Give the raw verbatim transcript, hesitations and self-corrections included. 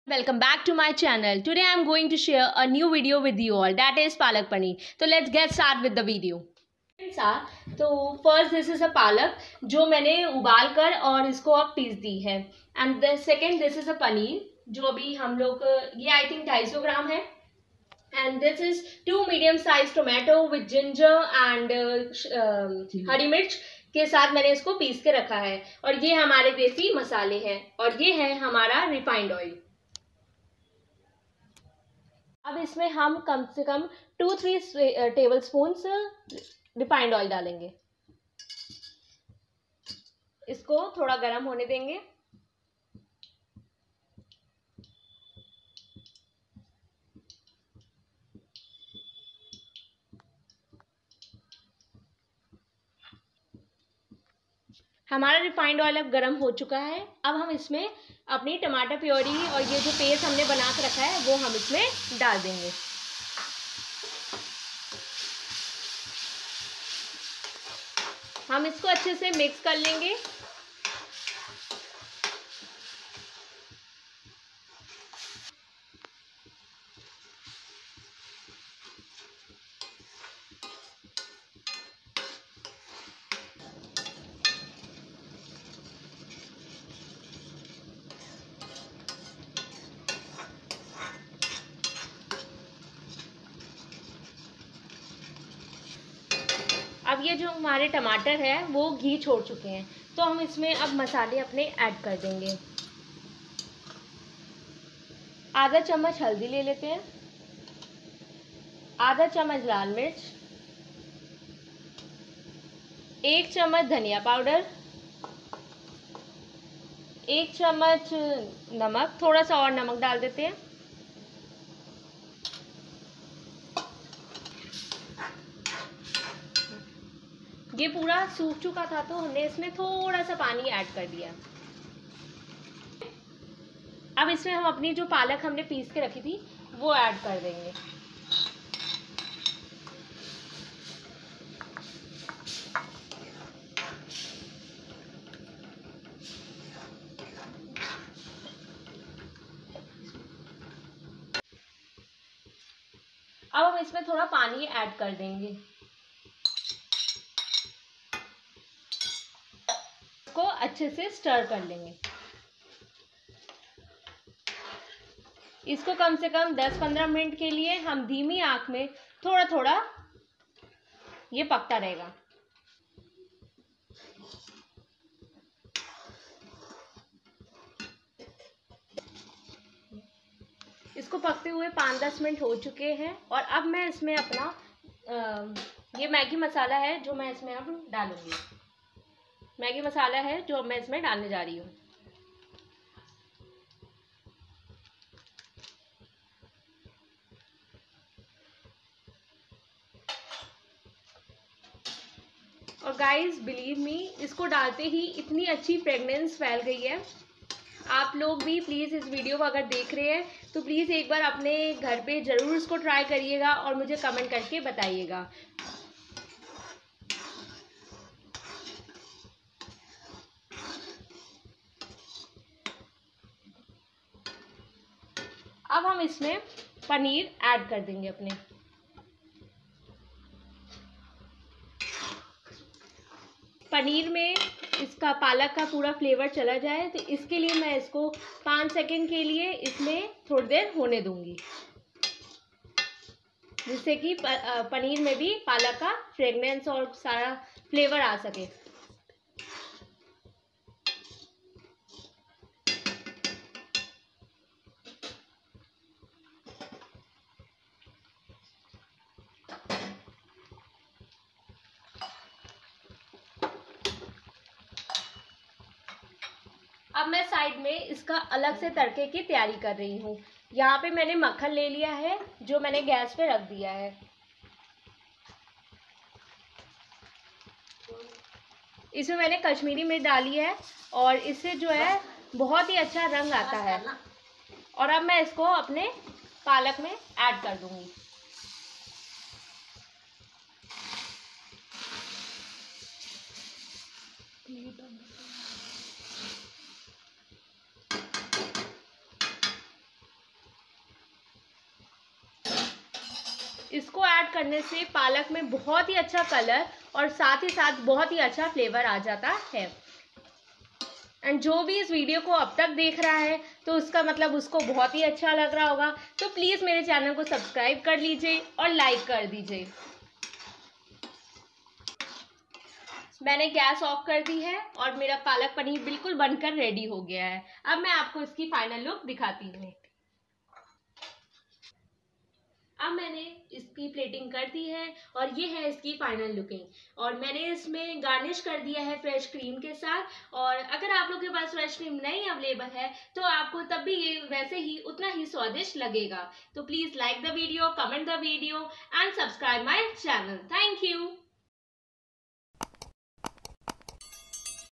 Welcome back to my channel. Today I am going to share a new video with you all, that is palak paneer. So let's get started with the video. तो first this is a palak जो मैंने उबाल कर और इसको अब पीस दी है. And the second this is a paneer जो अभी हम लोग ये आई थिंक ढाई सौ ग्राम है. And this is two medium size tomato with ginger and हरी मिर्च के साथ मैंने इसको पीस के रखा है. और ये हमारे देसी मसाले हैं और ये है हमारा रिफाइंड ऑयल. अब इसमें हम कम से कम two three tablespoon refined oil डालेंगे. इसको थोड़ा गर्म होने देंगे. हमारा रिफाइंड ऑयल अब गर्म हो चुका है. अब हम इसमें अपनी टमाटर प्योरी और ये जो पेस्ट हमने बना के रखा है वो हम इसमें डाल देंगे. हम इसको अच्छे से मिक्स कर लेंगे. अब ये जो हमारे टमाटर है वो घी छोड़ चुके हैं तो हम इसमें अब मसाले अपने ऐड कर देंगे. आधा चम्मच हल्दी ले लेते हैं, आधा चम्मच लाल मिर्च, एक चम्मच धनिया पाउडर, एक चम्मच नमक, थोड़ा सा और नमक डाल देते हैं. ये पूरा सूख चुका था तो हमने इसमें थोड़ा सा पानी ऐड कर दिया. अब इसमें हम अपनी जो पालक हमने पीस के रखी थी वो ऐड कर देंगे. अब हम इसमें थोड़ा पानी ऐड कर देंगे. को अच्छे से स्टर कर लेंगे. इसको कम से कम दस पंद्रह मिनट के लिए हम धीमी आंच में थोड़ा थोड़ा ये पकता रहेगा. इसको पकते हुए पाँच दस मिनट हो चुके हैं और अब मैं इसमें अपना आ, ये मैगी मसाला है जो मैं इसमें अब डालूंगी. मैगी मसाला है जो मैं इसमें डालने जा रही हूँ. और गाइस बिलीव मी, इसको डालते ही इतनी अच्छी फ्रेगनेंस फैल गई है. आप लोग भी प्लीज़ इस वीडियो को अगर देख रहे हैं तो प्लीज़ एक बार अपने घर पे ज़रूर इसको ट्राई करिएगा और मुझे कमेंट करके बताइएगा. अब हम इसमें पनीर ऐड कर देंगे अपने. पनीर में इसका पालक का पूरा फ्लेवर चला जाए तो इसके लिए मैं इसको पाँच सेकंड के लिए इसमें थोड़ी देर होने दूंगी जिससे कि पनीर में भी पालक का फ्रेगनेंस और सारा फ्लेवर आ सके. अब मैं साइड में इसका अलग से तड़के की तैयारी कर रही हूँ. यहाँ पे मैंने मक्खन ले लिया है जो मैंने गैस पे रख दिया है. इसमें मैंने कश्मीरी मिर्च डाली है और इससे जो है बहुत ही अच्छा रंग आता है. और अब मैं इसको अपने पालक में ऐड कर दूंगी. इसको ऐड करने से पालक में बहुत ही अच्छा कलर और साथ ही साथ बहुत ही अच्छा फ्लेवर आ जाता है। एंड जो भी इस वीडियो को अब तक देख रहा है तो उसका मतलब उसको बहुत ही अच्छा लग रहा होगा। तो प्लीज़ मेरे चैनल को सब्सक्राइब कर लीजिए और लाइक कर दीजिए। मैंने गैस ऑफ कर दी है और मेरा पालक पनीर बिल्कुल बनकर रेडी हो गया है। अब मैं आपको इसकी फाइनल लुक दिखाती हूँ। अब मैंने इसकी प्लेटिंग कर दी है और ये है इसकी फाइनल लुकिंग। और मैंने इसमें गार्निश कर दिया है फ्रेश क्रीम के साथ। और अगर आप लोग के पास फ्रेश क्रीम नहीं अवेलेबल है तो आपको तब भी ये वैसे ही उतना ही स्वादिष्ट लगेगा। तो please like the video, comment the video and subscribe my channel. Thank you.